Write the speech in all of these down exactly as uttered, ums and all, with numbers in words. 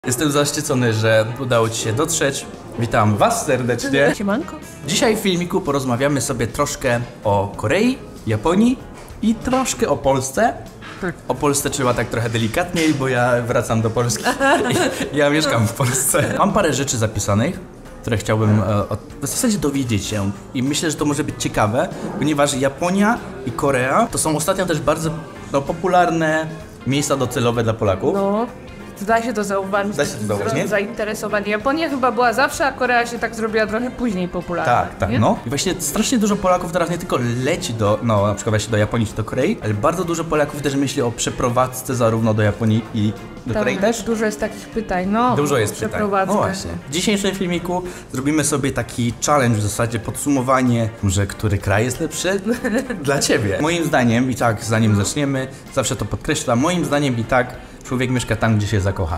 Jestem zaszczycony, że udało Ci się dotrzeć. Witam Was serdecznie. Siemanko. Dzisiaj w filmiku porozmawiamy sobie troszkę o Korei, Japonii i troszkę o Polsce. O Polsce trzeba tak trochę delikatniej, bo ja wracam do Polski. Ja mieszkam w Polsce. Mam parę rzeczy zapisanych, które chciałbym e, od, w zasadzie dowiedzieć się. I myślę, że to może być ciekawe, ponieważ Japonia i Korea to są ostatnio też bardzo no, popularne miejsca docelowe dla Polaków. No, da się to zauważyć. Da się to zauważyć, nie? Zainteresowanie. Japonia chyba była zawsze, a Korea się tak zrobiła trochę później popularna. Tak, tak, nie? no. I właśnie strasznie dużo Polaków teraz nie tylko leci do, no na przykład właśnie do Japonii czy do Korei, ale bardzo dużo Polaków też myśli o przeprowadzce zarówno do Japonii i do Tam Korei też. Dużo jest takich pytań, no. Dużo jest pytań. No właśnie. W dzisiejszym filmiku zrobimy sobie taki challenge, w zasadzie podsumowanie, może który kraj jest lepszy dla Ciebie. Moim zdaniem, i tak zanim zaczniemy, zawsze to podkreślam, moim zdaniem i tak człowiek mieszka tam, gdzie się zakocha.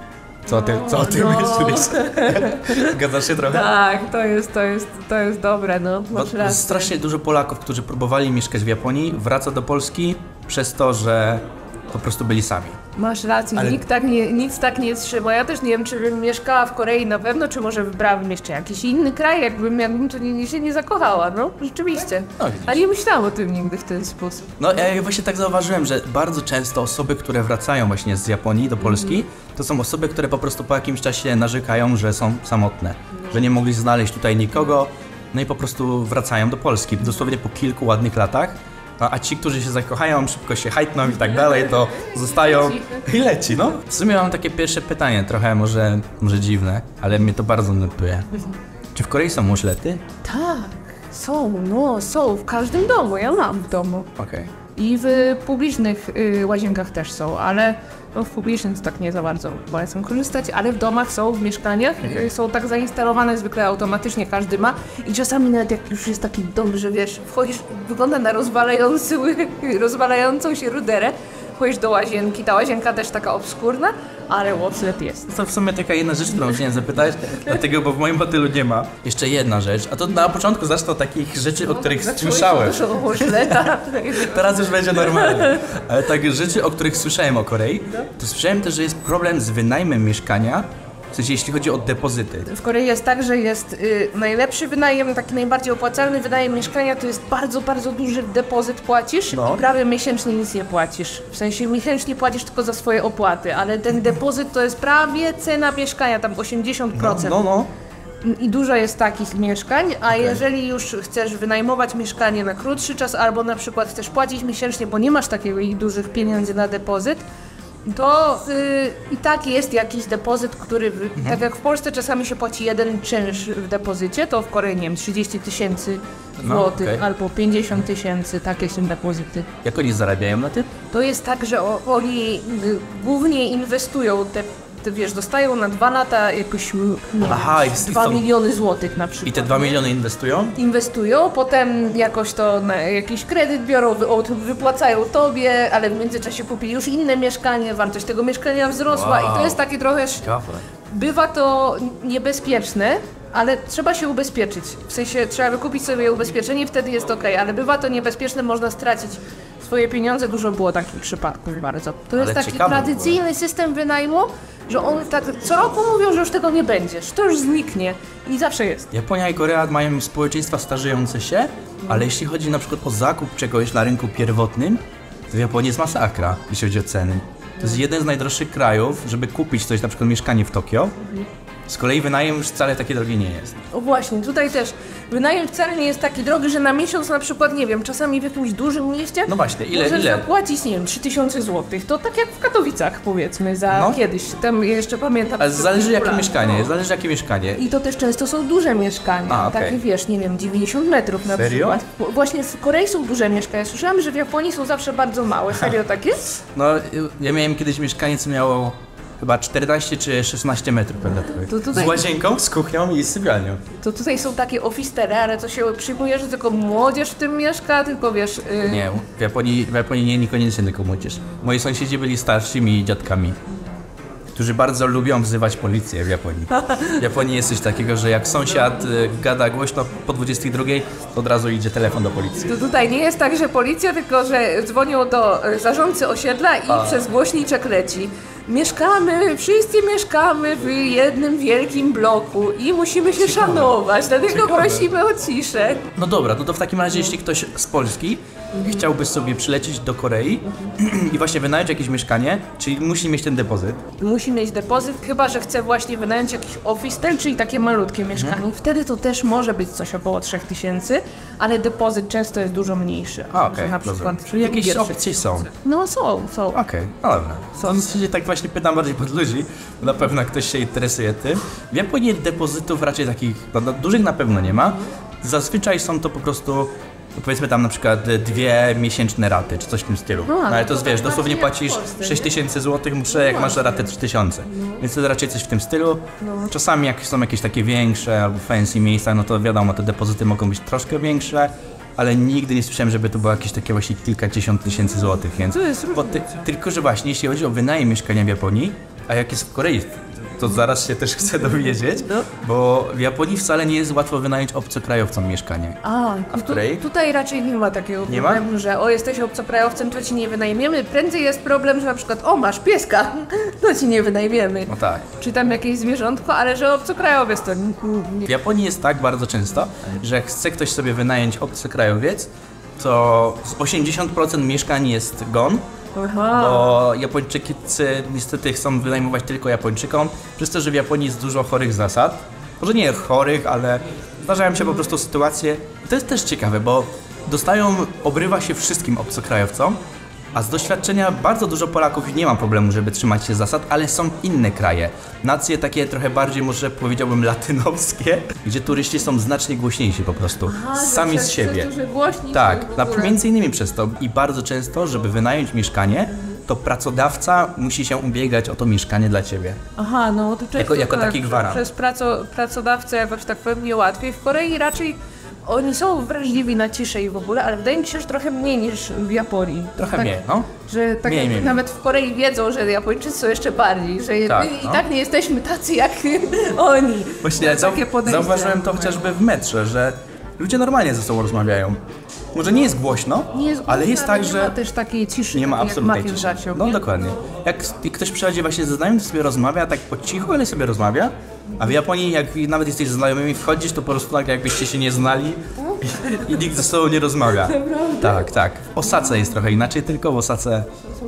Co ty, co ty no. myślisz? Zgadzasz się trochę? Tak, to jest, to jest, to jest dobre, no. Masz Bo rację. strasznie dużo Polaków, którzy próbowali mieszkać w Japonii, wraca do Polski przez to, że po prostu byli sami. Masz rację, Ale... nikt tak nie, nic tak nie trzyma. Ja też nie wiem, czy bym mieszkała w Korei na pewno, czy może wybrałabym jeszcze jakiś inny kraj, jakbym, jakbym to nie, się nie zakochała, no, rzeczywiście. No, Ale nie myślałam o tym nigdy w ten sposób. No ja właśnie tak zauważyłem, że bardzo często osoby, które wracają właśnie z Japonii do Polski, mm. to są osoby, które po prostu po jakimś czasie narzekają, że są samotne, mm. że nie mogli znaleźć tutaj nikogo, no i po prostu wracają do Polski, dosłownie po kilku ładnych latach. No, a ci, którzy się zakochają, szybko się hajtną i tak dalej, to zostają i leci, no. W sumie mam takie pierwsze pytanie, trochę może, może dziwne, ale mnie to bardzo nurtuje. Czy w Korei są muszlety? Tak, są, no, są, w każdym domu, ja mam w domu. Okej. Okay. I w publicznych y, łazienkach też są, ale no, w publicznych to tak nie za bardzo polecam korzystać, ale w domach są, w mieszkaniach y, są tak zainstalowane zwykle automatycznie, każdy ma i czasami nawet jak już jest taki dom, że wiesz, wchodzisz, wygląda na rozwalający, rozwalającą się ruderę, wchodzisz do łazienki, ta łazienka też taka obskurna, ale łopslet jest. To w sumie taka jedna rzecz, którą chciałem zapytać, dlatego, bo w moim hotelu nie ma. Jeszcze jedna rzecz, a to na początku zacznę od takich rzeczy, no, o których słyszałem. Teraz już będzie normalnie. Ale tak rzeczy, o których słyszałem o Korei, to słyszałem też, że jest problem z wynajmem mieszkania, w sensie jeśli chodzi o depozyty. W Korei jest tak, że jest y, najlepszy wynajem, taki najbardziej opłacalny wynajem mieszkania, to jest bardzo, bardzo duży depozyt płacisz no. i prawie miesięcznie nic nie płacisz. W sensie miesięcznie płacisz tylko za swoje opłaty, ale ten depozyt to jest prawie cena mieszkania, tam osiemdziesiąt procent. No, no, no. I dużo jest takich mieszkań, a okay. jeżeli już chcesz wynajmować mieszkanie na krótszy czas, albo na przykład chcesz płacić miesięcznie, bo nie masz takiego dużych pieniędzy na depozyt, to y, i tak jest jakiś depozyt, który, mhm. tak jak w Polsce czasami się płaci jeden czynsz w depozycie, to w Korei, nie wiem, trzydzieści tysięcy złotych no, okay. albo pięćdziesiąt tysięcy, takie są depozyty. Jak oni zarabiają na tym? To jest tak, że o, oni y, głównie inwestują te, te, wiesz, dostają na dwa lata jakoś, nie Aha, wiem, dwa miliony złotych na przykład. I te dwa miliony inwestują? Inwestują, potem jakoś to na jakiś kredyt biorą, wy, wypłacają tobie, ale w międzyczasie kupili już inne mieszkanie, wartość tego mieszkania wzrosła wow. i to jest takie trochę... Ciekawe. Bywa to niebezpieczne, ale trzeba się ubezpieczyć. W sensie trzeba wykupić sobie ubezpieczenie, wtedy jest ok, ale bywa to niebezpieczne, można stracić swoje pieniądze, dużo było takich przypadków bardzo. To jest ale taki tradycyjny system wynajmu, że on tak co roku mówią, że już tego nie będziesz, to już zniknie i zawsze jest. Japonia i Korea mają społeczeństwa starzejące się, ale jeśli chodzi na przykład o zakup czegoś na rynku pierwotnym, to w Japonii jest masakra, jeśli chodzi o ceny. To jest jeden z najdroższych krajów, żeby kupić coś, na przykład mieszkanie w Tokio. Z kolei wynajem już wcale taki drogi nie jest. O właśnie, tutaj też wynajem wcale nie jest taki drogi, że na miesiąc na przykład, nie wiem, czasami w jakimś dużym mieście no właśnie, ile, możesz ile? zapłacić, nie wiem, trzy tysiące złotych. To tak jak w Katowicach powiedzmy, za no. kiedyś, tam jeszcze pamiętam. Ale zależy jakie mieszkanie, no. zależy jakie mieszkanie. I to też często są duże mieszkania, A, okay. takie wiesz, nie wiem, dziewięćdziesiąt metrów na Serio? przykład. Właśnie w Korei są duże mieszkania, słyszałam, że w Japonii są zawsze bardzo małe. Serio tak jest? No, ja miałem kiedyś mieszkanie, co miało chyba czternaście czy szesnaście metrów kwadratowych. Tutaj... Z łazienką, z kuchnią i z sypialnią. To tutaj są takie ofistery, ale to się przyjmuje, że tylko młodzież w tym mieszka, tylko wiesz... Yy... Nie, w Japonii, w Japonii nie, niekoniecznie tylko młodzież. Moi sąsiedzi byli starszymi dziadkami, którzy bardzo lubią wzywać policję w Japonii. W Japonii jest coś takiego, że jak sąsiad y, gada głośno po dwudziestej drugiej, to od razu idzie telefon do policji. To tutaj nie jest tak, że policja, tylko że dzwonią do zarządcy osiedla i A. przez głośniczek leci. mieszkamy, wszyscy mieszkamy w jednym wielkim bloku i musimy się Ciekawe. szanować, dlatego Ciekawe. prosimy o ciszę. No dobra, no to w takim razie, jeśli ktoś z Polski chciałby sobie przylecieć do Korei i właśnie wynająć jakieś mieszkanie, czyli musi mieć ten depozyt. Musi mieć depozyt, chyba że chce właśnie wynająć jakiś office, czyli takie malutkie mieszkanie. Wtedy to też może być coś około trzech tysięcy, ale depozyt często jest dużo mniejszy. A, okej, Że na rozumiem. przykład Czyli jakieś pierwszy- opcje są. No są, są. Okej, no dobra. To w sensie tak właśnie pytam bardziej pod ludzi, bo na pewno ktoś się interesuje tym. W Japonii depozytów raczej takich, no, no, dużych na pewno nie ma. Zazwyczaj są to po prostu, powiedzmy tam na przykład dwie miesięczne raty, czy coś w tym stylu. A, No ale no to to wiesz, tak dosłownie bardziej jak w płacisz Polsce, sześć nie? tysięcy złotych, muszę jak masz ratę trzy tysiące. Więc to raczej coś w tym stylu. Czasami jak są jakieś takie większe albo fancy miejsca, no to wiadomo, te depozyty mogą być troszkę większe. Ale nigdy nie słyszałem, żeby to było jakieś takie właśnie kilkadziesiąt tysięcy złotych, więc... To jest bo ty, tylko, że właśnie, jeśli chodzi o wynajem mieszkania w Japonii, a jak jest w Korei, to zaraz się też chcę dowiedzieć, No. bo w Japonii wcale nie jest łatwo wynająć obcokrajowcom mieszkanie. A, A w Korei? Tu, tutaj raczej nie ma takiego Nie ma? problemu, że o, jesteś obcokrajowcem, to ci nie wynajmiemy. Prędzej jest problem, że na przykład o, masz pieska, to ci nie wynajmiemy. No tak. Czy tam jakieś zwierzątko, ale że obcokrajowiec to nie, nie. W Japonii jest tak bardzo często, że jak chce ktoś sobie wynająć obcokrajowiec, to z osiemdziesiąt procent mieszkań jest gone, Aha. bo Japończycy niestety chcą wynajmować tylko Japończykom, przez to, że w Japonii jest dużo chorych zasad. Może nie chorych, ale zdarzają się po prostu sytuacje. I to jest też ciekawe, bo dostają, obrywa się wszystkim obcokrajowcom, a z doświadczenia bardzo dużo Polaków nie ma problemu, żeby trzymać się zasad, ale są inne kraje. Nacje takie trochę bardziej, może powiedziałbym, latynowskie, gdzie turyści są znacznie głośniejsi po prostu, A, że sami z przez- siebie. przez to, że głośniej Tak, są w na, ogóle. między innymi przez to i bardzo często, żeby wynająć mieszkanie, to pracodawca musi się ubiegać o to mieszkanie dla ciebie. Aha, no to często Jako- jako tak, taki gwarant. Przez praco, pracodawcę jakoś tak powiem nie łatwiej. W Korei raczej oni są wrażliwi na ciszę i w ogóle, ale wydaje mi się, że trochę mniej niż w Japonii. Trochę tak, mniej, no. Że tak Mniej, jak mniej. nawet w Korei wiedzą, że Japończycy są jeszcze bardziej, że Tak, my i no. tak nie jesteśmy tacy jak oni. Właśnie zau Takie podejście. zauważyłem to chociażby w metrze, że ludzie normalnie ze sobą rozmawiają. Może nie jest głośno, Nie jest ale jest tak, nie że ma też takiej ciszy, nie ma takiej, jak absolutnej macie w ciszy. Żaciu, No nie? dokładnie. Jak ktoś przychodzi właśnie ze znajomym, to sobie rozmawia tak po cichu, ale sobie rozmawia. A w Japonii, jak nawet jesteś ze znajomymi, wchodzisz, to po prostu tak jakbyście się nie znali i, i nikt ze sobą nie rozmawia. Tak, tak. W Osace jest trochę inaczej, tylko w Osace,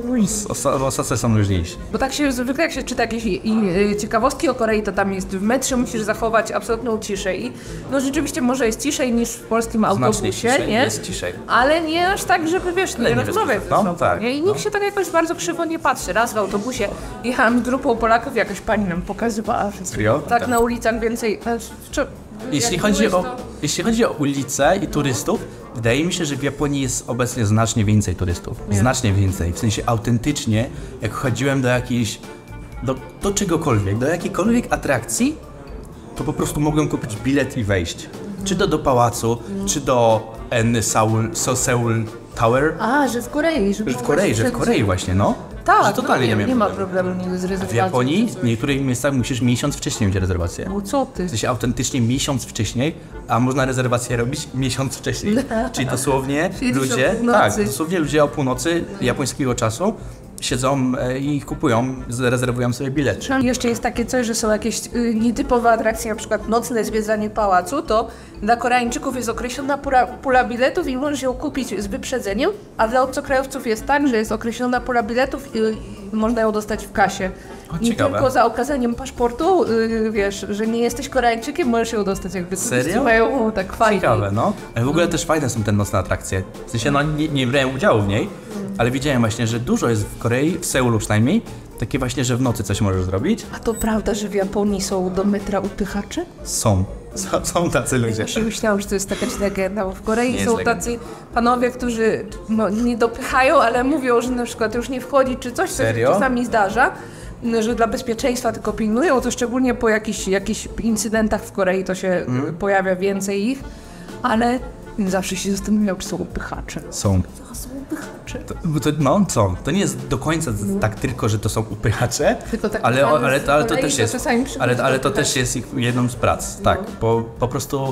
Osa, w Osace są luźniejsi. Bo tak się zwykle jak się czyta jakieś i, i, y, ciekawostki o Korei, to tam jest w metrze musisz zachować absolutną ciszę i no rzeczywiście może jest ciszej niż w polskim Znacznie autobusie, ciszej, nie? jest ciszej. Ale nie aż tak, żeby wiesz, nie nie rozmawiać bez- ze no, sobą, tak, nie? I nikt no. się tak jakoś bardzo krzywo nie patrzy. Raz w autobusie jechałam z grupą Polaków, jakaś pani nam pokazywała, że Serio? tak Tak. na ulicach więcej... znaczy, wczor- Jeśli jak chodzi, byłeś, o, to- jeśli chodzi o ulice i turystów, wydaje mi się, że w Japonii jest obecnie znacznie więcej turystów. Znacznie więcej. W sensie autentycznie, jak chodziłem do jakiejś, do, do czegokolwiek, do jakiejkolwiek atrakcji, to po prostu mogłem kupić bilet i wejść. Czy to do pałacu, czy do N Seoul, so Seoul Tower. A, że w Korei. Że W Korei, że w Korei właśnie, no. Tak, że totalnie no, nie, nie, nie ma problemu. problemu nigdy z W rezerwacją. Japonii w niektórych miejscach musisz miesiąc wcześniej mieć rezerwację. No co ty? W sensie autentycznie miesiąc wcześniej, a można rezerwację robić miesiąc wcześniej. Czyli dosłownie Siedzisz ludzie, o północy. tak, dosłownie ludzie o północy japońskiego czasu siedzą e, i kupują, zarezerwują sobie bilet. Jeszcze jest takie coś, że są jakieś y, nietypowe atrakcje, na przykład nocne zwiedzanie pałacu, to dla Koreańczyków jest określona pula, pula biletów i możesz ją kupić z wyprzedzeniem, a dla obcokrajowców jest tak, że jest określona pula biletów i, i można ją dostać w kasie. O, I ciekawe. tylko za okazaniem paszportu, y, wiesz, że nie jesteś Koreańczykiem, możesz ją dostać jakby. Serio? Mają tak fajnie. Ciekawe, no. Ale w ogóle też fajne są te nocne atrakcje. W sensie, no nie, nie brałem udziału w niej, ale widziałem właśnie, że dużo jest w Korei, w Seulu przynajmniej, takie właśnie, że w nocy coś możesz zrobić. A to prawda, że w Japonii są do metra upychacze? Są. Są, są tacy ludzie. Ja myślałam, że to jest taka legenda, bo w Korei Nie jest są legenda. tacy panowie, którzy no, nie dopychają, ale mówią, że na przykład już nie wchodzi czy coś, co się Serio? czasami zdarza, że dla bezpieczeństwa tylko pilnują, to szczególnie po jakichś, jakichś incydentach w Korei to się Mhm. y, pojawia więcej ich, ale zawsze się zastanawiał, czy są upychacze. Są. To są upychacze. To, bo to, no co, to nie jest do końca z- tak tylko, że to są upychacze, Tylko tak ale, naprawdę ale, z to, ale to kolei też to jest, czasami przychodzi ale, ale to upychacz. też jest ich jedną z prac, tak, bo po prostu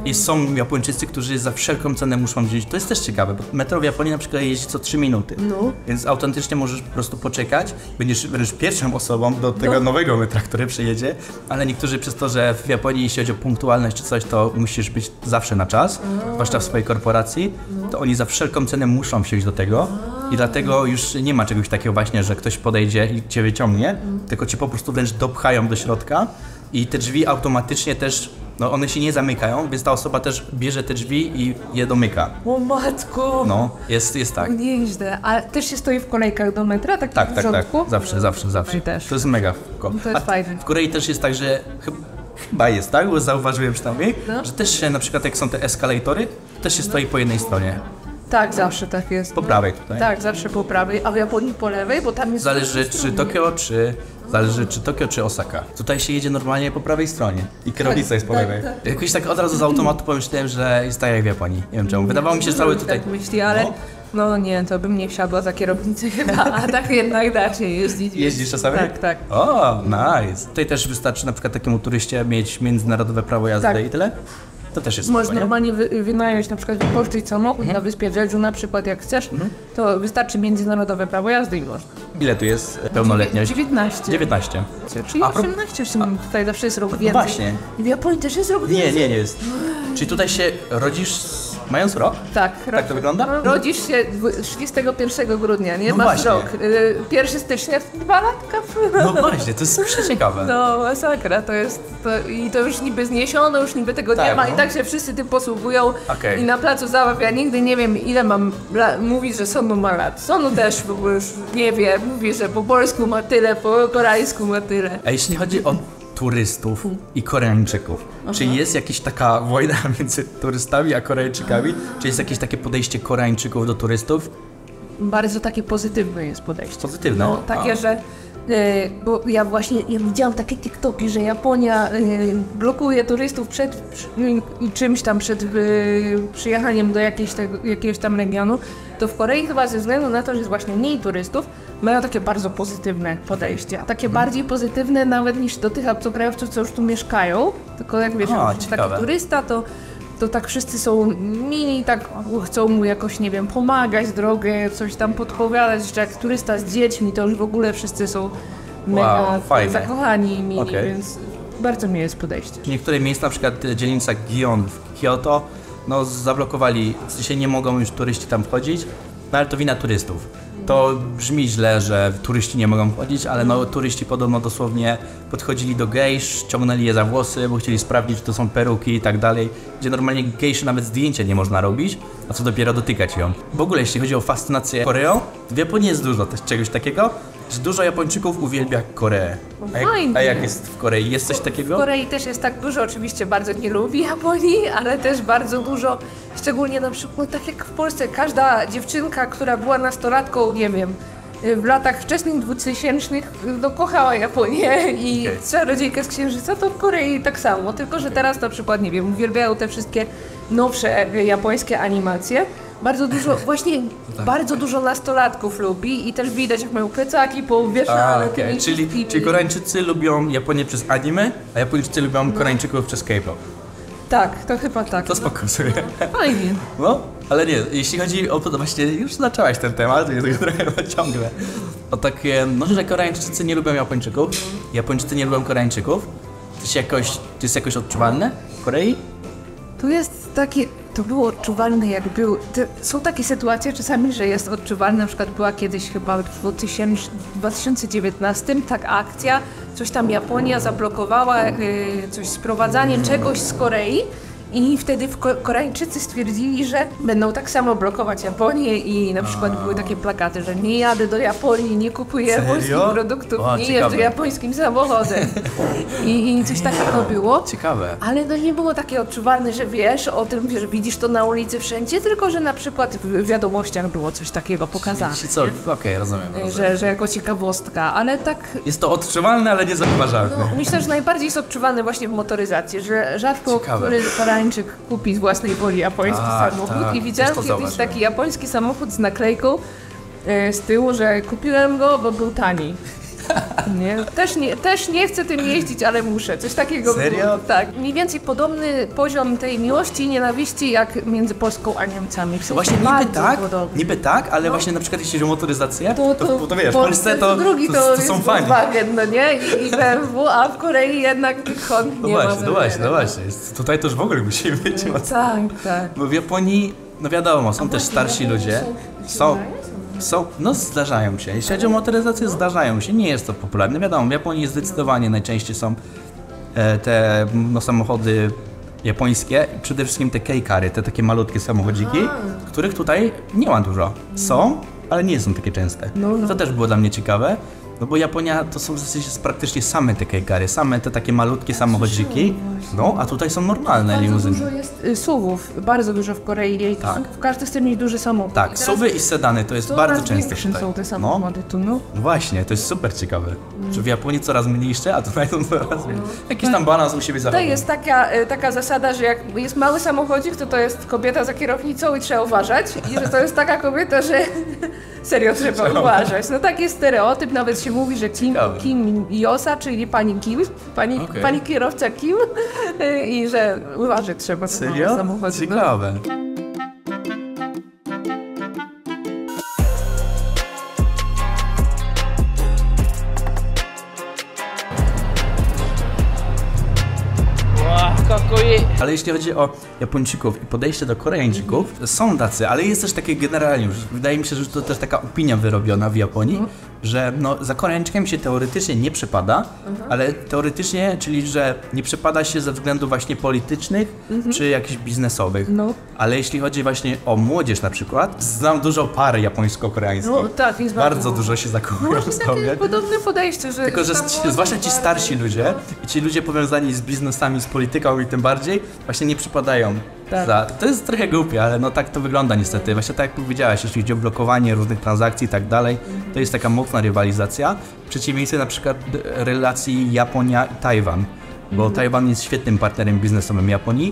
I są Japończycy, którzy za wszelką cenę muszą wziąć. To jest też ciekawe, bo metro w Japonii na przykład jeździ co trzy minuty. No. Więc autentycznie możesz po prostu poczekać. Będziesz wręcz pierwszą osobą do tego No. nowego metra, które przyjedzie. Ale niektórzy przez to, że w Japonii jeśli chodzi o punktualność czy coś, to musisz być zawsze na czas, A. zwłaszcza w swojej korporacji, to oni za wszelką cenę muszą wsiąść do tego. A. I dlatego już nie ma czegoś takiego właśnie, że ktoś podejdzie i cię wyciągnie, mm. tylko cię po prostu wręcz dopchają do środka i te drzwi automatycznie też, no one się nie zamykają, więc ta osoba też bierze te drzwi i je domyka. O matko! No, jest, jest tak. Nieźle. A też się stoi w kolejkach do metra, tak Tak, w tak, tak. rządku? Zawsze, zawsze, zawsze. I też. To jest mega. To jest A fajne. w Korei też jest tak, że chyba, chyba jest tak, bo zauważyłem przynajmniej, No. że też się na przykład jak są te eskalatory, to też się stoi po jednej stronie. Tak, zawsze tak jest. Po prawej tutaj. Tak, zawsze po prawej, a w Japonii po lewej, bo tam jest... Zależy czy Tokio, czy zależy czy Tokio, czy Osaka. Tutaj się jedzie normalnie po prawej stronie i kierownica Tak, jest po tak, lewej. tak. Jakoś tak od razu z automatu pomyślałem, że jest tak jak w Japonii. Nie wiem czemu. Wydawało mi się, że cały tutaj... Tak myśli, ale No. no nie, to bym nie wsiadła za kierownicę chyba, a tak jednak da się jeździć. Jeździsz czasami? Tak, tak. O, nice. Tutaj też wystarczy na przykład takiemu turyście mieć międzynarodowe prawo jazdy Tak. i tyle? To też jest Możesz spoko, nie? normalnie wy, wynająć na przykład wypożyczyć samochód na wyspie Jeju na przykład jak chcesz, to wystarczy międzynarodowe prawo jazdy i można. Ile tu jest pełnoletność? dziewiętnaście. dziewiętnaście. Czyli A pro- osiemnaście w sumie, tutaj zawsze jest rok więcej. właśnie. I w Japonii też jest rok Nie, więcej. nie, nie jest. Czyli tutaj się rodzisz z- mając rok? Tak. Tak to wygląda? No, rodzisz się dwu- trzydziestego pierwszego grudnia, nie? No Masz właśnie. rok. Y, pierwszego stycznia, dwa latka. No właśnie, to jest przeciekawe. No, masakra, to jest, to, i to już niby zniesiono, już niby tego Tak, nie ma no. i tak się wszyscy tym posługują Okej. i na placu zabaw ja nigdy nie wiem ile mam, la, mówi, że Sonu ma lat, Sonu też w ogóle już nie wie, mówi, że po polsku ma tyle, po koreańsku ma tyle. A jeśli chodzi o turystów i Koreańczyków, czy jest jakaś taka wojna między turystami a Koreańczykami? Czy jest jakieś takie podejście Koreańczyków do turystów? Bardzo takie pozytywne jest podejście. Pozytywne? No, takie, A. że e, bo ja właśnie ja widziałam takie TikToki, że Japonia e, blokuje turystów przed przy, czymś tam, przed e, przyjechaniem do jakiejś tego, jakiegoś tam regionu, to w Korei chyba ze względu na to, że jest właśnie mniej turystów, mają takie bardzo pozytywne podejście. Takie bardziej pozytywne nawet niż do tych obcokrajowców, co już tu mieszkają. Tylko jak wiesz, A, jak taki ciekawe. turysta, to to tak wszyscy są mili, tak chcą mu jakoś, nie wiem, pomagać drogę, coś tam podpowiadać, że jak turysta z dziećmi, to już w ogóle wszyscy są mega Wow, fajne. zakochani i mili, Okej. więc bardzo miłe jest podejście. Niektóre miejsca, na przykład dzielnica Gion w Kyoto, no zablokowali, w sensie nie mogą już turyści tam wchodzić, no ale to wina turystów. To brzmi źle, że turyści nie mogą wchodzić, ale no turyści podobno dosłownie podchodzili do gejsz, ciągnęli je za włosy, bo chcieli sprawdzić, czy to są peruki i tak dalej, gdzie normalnie gejszy nawet zdjęcia nie można robić, a co dopiero dotykać ją. W ogóle jeśli chodzi o fascynację Koreą, w Japonii jest dużo też czegoś takiego, że dużo Japończyków uwielbia Koreę. A jak, Fajnie. a jak jest w Korei? Jest coś W takiego? Korei też jest tak dużo, oczywiście bardzo nie lubi Japonii, ale też bardzo dużo, szczególnie na przykład tak jak w Polsce, każda dziewczynka, która była nastolatką, nie wiem, w latach wczesnych dwutysięcznych, no kochała Japonię i Okej. Czarodziejkę z Księżyca, to w Korei tak samo, tylko że teraz na przykład, nie wiem, uwielbiają te wszystkie nowsze e, japońskie animacje. Bardzo dużo, właśnie bardzo dużo nastolatków lubi i też widać, jak mają plecaki A, powieszane. okej. tymi Czyli, wszystkimi- czyli Koreańczycy lubią Japonię przez anime, a Japończycy lubią Koreańczyków przez K-pop. Tak, to chyba tak. To spoko sobie. Fajnie. No, ale nie, jeśli chodzi o to, to właśnie już zaczęłaś ten temat, więc go trochę ciągle. O takie, no, że Koreańczycy nie lubią Japończyków, Japończycy nie lubią Koreańczyków. To się jakoś, to jest jakoś odczuwalne w Korei? Tu jest takie, to było odczuwalne jak był, te, są takie sytuacje czasami, że jest odczuwalne, na przykład była kiedyś chyba w dwa tysiące dziewiętnastym taka akcja, coś tam Japonia zablokowała, y, coś z sprowadzaniem czegoś z Korei i wtedy w Ko- Koreańczycy stwierdzili, że będą tak samo blokować Japonię i na przykład były takie plakaty, że nie jadę do Japonii, nie kupuję Serio? japońskich produktów, O, nie ciekawe. jeżdżę japońskim samochodem i, i coś takiego było. Ciekawe. Ale to nie było takie odczuwalne, że wiesz o tym, że widzisz to na ulicy wszędzie, tylko że na przykład w wiadomościach było coś takiego pokazane. Czy co? Okej, rozumiem, rozumiem. Że, że jako ciekawostka, ale tak Jest to odczuwalne, ale nie zauważalne. no, myślę, że najbardziej jest odczuwalne właśnie w motoryzacji, że rzadko Ciekawe. który Koreańczyk kupi z własnej woli japoński Tak, samochód tak, i widziałam też to kiedyś zauważyłem. taki japoński samochód z naklejką e, z tyłu, że kupiłem go, bo był tani. Nie? Też, nie, też nie chcę tym jeździć, ale muszę. Coś takiego Serio? było. Tak. Mniej więcej podobny poziom tej miłości i nienawiści jak między Polską a Niemcami. W sensie Właśnie niby bardzo tak, podobny. niby tak, ale właśnie na przykład jeśli chodzi o motoryzację, To, to, to, to, to wiesz, w Polsce to, drugi to, to, to są jest fani. Volkswagen, no nie? I, i B M W, a w Korei jednak Honda No nie ma. właśnie, no właśnie, no właśnie. Jest, tutaj to już w ogóle musi być mocno. Tak, tak. Bo w Japonii, no wiadomo, są też starsi ludzie. Są, są, no zdarzają się. Jeśli chodzi o motoryzację, zdarzają się. Nie jest to popularne. Wiadomo, w Japonii zdecydowanie najczęściej są e, te no, samochody japońskie, przede wszystkim te kei-kary, te takie malutkie samochodziki, których tutaj nie ma dużo. Są, ale nie są takie częste. No, no. To też było dla mnie ciekawe. No bo Japonia to są w zasadzie praktycznie same te kei-kary, same te takie malutkie samochodziki, no a tutaj są normalne Bardzo limuzyny. dużo jest y, suwów, bardzo dużo w Korei. Tak. Każdy chce mieć duży samochód. I Tak, teraz suwy i sedany to jest coraz bardzo częste większe tutaj. są te No, samochody tu, no. właśnie, to jest super ciekawe, że w Japonii coraz mniejsze, a tutaj są coraz większe. Jakiś tam balans u siebie To zachować. jest taka, y, taka zasada, że jak jest mały samochodzik, to to jest kobieta za kierownicą i trzeba uważać. I że to jest taka kobieta, że serio trzeba uważać. No taki jest stereotyp, nawet się mówi, że Kim, Ciekawe. Kim Josa, czyli pani Kim, pani, Okej. pani kierowca Kim y, i że uważać trzeba na Serio? samochody. No. Ciekawe. Ale jeśli chodzi o Japończyków i podejście do Koreańczyków, są tacy, ale jest też takie generalnie już, wydaje mi się, że to też taka opinia wyrobiona w Japonii, że no, za Koreańczykiem się teoretycznie nie przypada, ale teoretycznie, czyli że nie przypada się ze względów właśnie politycznych czy jakichś biznesowych. No. Ale jeśli chodzi właśnie o młodzież na przykład, znam dużo par japońsko-koreańskich. No tak, jest Bardzo bardzo dużo się zakochują Właśnie w takie sobie. podobne podejście, że... Tylko, że tam ci, było zwłaszcza ci bardzo- starsi ludzie i ci ludzie powiązani z biznesami, z polityką i tym bardziej, właśnie nie przypadają Tak. za... To jest trochę głupie, ale no tak to wygląda niestety. Właśnie tak jak powiedziałaś, jeśli chodzi o blokowanie różnych transakcji i tak dalej, to jest taka mocna rywalizacja. W przeciwieństwie na przykład d- relacji Japonia i Tajwan, bo Tajwan jest świetnym partnerem biznesowym Japonii.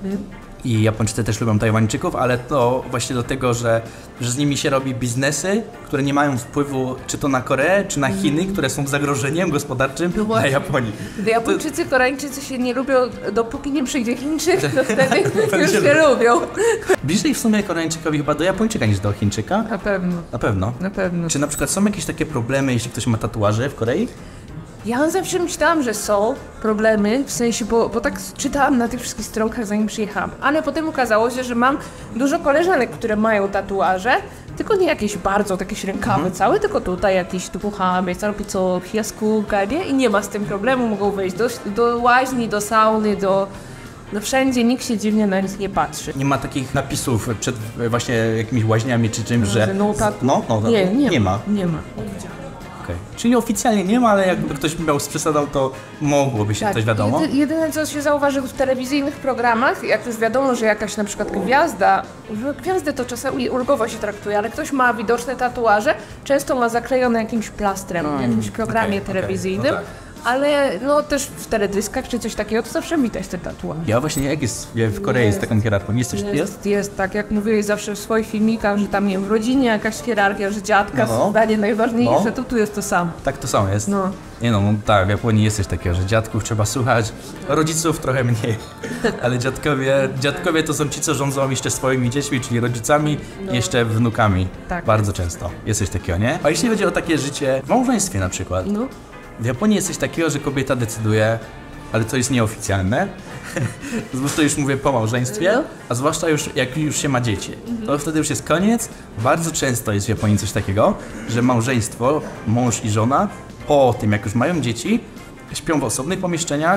I Japończycy też lubią Tajwańczyków, ale to właśnie do tego, że, że z nimi się robi biznesy, które nie mają wpływu czy to na Koreę, czy na Chiny, które są zagrożeniem gospodarczym No dla właśnie. Japonii. Gdy Japończycy, Koreańczycy się nie lubią, dopóki nie przyjdzie Chińczyk, to wtedy już Będzie się lubią. Bliżej w sumie Koreańczykowi chyba do Japończyka niż do Chińczyka. Na pewno, Na pewno. na pewno. Czy na przykład są jakieś takie problemy, jeśli ktoś ma tatuaże w Korei? Ja zawsze myślałam, że są problemy, w sensie, bo, bo tak czytałam na tych wszystkich stronkach, zanim przyjechałam. Ale potem okazało się, że mam dużo koleżanek, które mają tatuaże, tylko nie jakieś bardzo, jakieś rękawy całe, tylko tutaj jakieś tu puchamy, robi co piasku, nie? I nie ma z tym problemu, mogą wejść do, do łaźni, do sauny, do... No wszędzie, nikt się dziwnie na nich nie patrzy. Nie ma takich napisów przed e, właśnie jakimiś łaźniami czy czymś, że... Że no tattoo? No, no, Nie, nie, nie ma. Nie ma. Okej. Czyli oficjalnie nie ma, ale jakby ktoś miał z przesadą, to mogłoby się coś wiadomo. Jedy, jedyne co się zauważy w telewizyjnych programach, jak już wiadomo, że jakaś na przykład gwiazda, że gwiazdę to czasami ulgowo się traktuje, ale ktoś ma widoczne tatuaże, często ma zaklejone jakimś plastrem w jakimś programie okej, okej, telewizyjnym, no tak. ale no też w teledyskach czy coś takiego, to zawsze widać te tatuaże. Ja właśnie jak jest w Korei Jest. z taką hierarchią, jest coś jest? Jest, jest, tak jak mówiłeś zawsze w swoich filmikach, że tam nie wiem, w rodzinie jakaś hierarchia, że dziadka, No. zdanie najważniejsze, No. to tu jest to samo. Tak to samo jest. No. Nie no, no tak, w Japonii jest coś takiego, że dziadków trzeba słuchać, rodziców trochę mniej, ale dziadkowie, dziadkowie to są ci, co rządzą jeszcze swoimi dziećmi, czyli rodzicami i jeszcze wnukami. Tak. Bardzo często jest coś takiego, nie? A jeśli chodzi o takie życie w małżeństwie na przykład, No. w Japonii jest coś takiego, że kobieta decyduje, ale to jest nieoficjalne, zwłaszcza już mówię po małżeństwie, No. a zwłaszcza już jak już się ma dzieci, to wtedy już jest koniec. Bardzo często jest w Japonii coś takiego, że małżeństwo, mąż i żona, po tym jak już mają dzieci, śpią w osobnych pomieszczeniach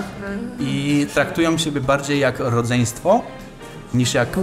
i traktują siebie bardziej jak rodzeństwo, niż jak, e,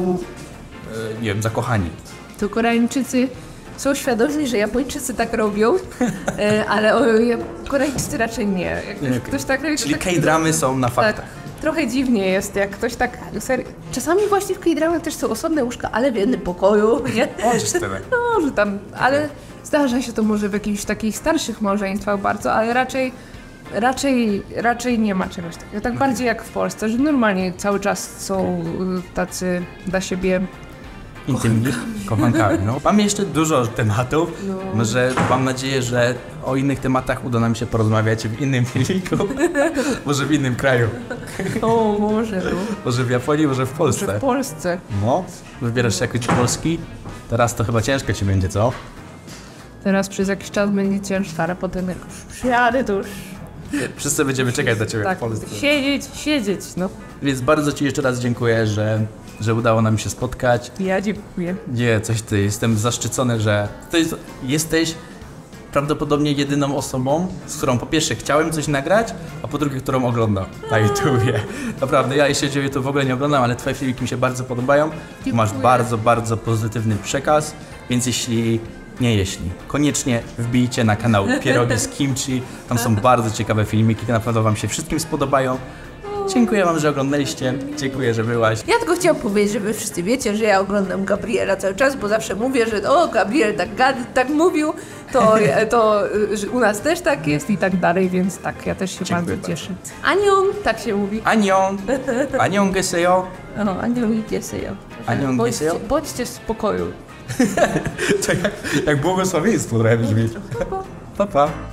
nie wiem, zakochani. To Koreańczycy są świadomi, że Japończycy tak robią, e, ale o, ja- Koreańczycy raczej nie. Jak Nie, ktoś, okej. ktoś tak robi, to Czyli tak, K-dramy są na tak, faktach. trochę dziwnie jest, jak ktoś tak serio. Czasami właśnie w K-dramach też są osobne łóżka, ale w jednym pokoju, nie? O, czyż tyle. No, że tam, ale zdarza się to może w jakichś takich starszych małżeństwach bardzo, ale raczej, raczej, raczej nie ma czegoś takiego. Tak bardziej jak w Polsce, że normalnie cały czas są y, tacy dla siebie intymni kochankami. No. Mamy jeszcze dużo tematów, No. może mam nadzieję, że o innych tematach uda nam się porozmawiać w innym filmiku, może w innym kraju, O, może, no. może w Japonii, może w Może Polsce. w Polsce. No, wybierasz się jakoś do Polski, teraz to chyba ciężko ci będzie, co? Teraz przez jakiś czas będzie ciężko, ale potem jak już przyjadę, to już Wszyscy będziemy czekać na ciebie tak, w Polsce. siedzieć, siedzieć, no. Więc bardzo ci jeszcze raz dziękuję, że, że udało nam się spotkać. Ja dziękuję. Nie, coś ty, jestem zaszczycony, że to jest, jesteś prawdopodobnie jedyną osobą, z którą po pierwsze chciałem coś nagrać, a po drugie, którą oglądam na YouTubie. Naprawdę, ja jeśli chodzi o YouTube w ogóle nie oglądam, ale twoje filmiki mi się bardzo podobają. Masz Dziękuję. bardzo, bardzo pozytywny przekaz, więc jeśli, nie jeśli, koniecznie wbijcie na kanał Pierogi z Kimchi, tam są bardzo ciekawe filmiki, na pewno wam się wszystkim spodobają. Dziękuję wam, że oglądaliście, dziękuję, że byłaś. Ja tylko chciałam powiedzieć, że wy wszyscy wiecie, że ja oglądam Gabriela cały czas, bo zawsze mówię, że o, Gabriel tak, gad, tak mówił, to, to y, że u nas też tak jest i tak dalej, więc tak, ja też się Dziękuję bardzo bardzo. cieszę. Anion, tak się mówi. Anion, anion geseo, O, Anion i Giesejo. anion Bądźcie, geseo. bądźcie w spokoju. To jak, jak błogosławieństwo trochę brzmi. Pa, pa.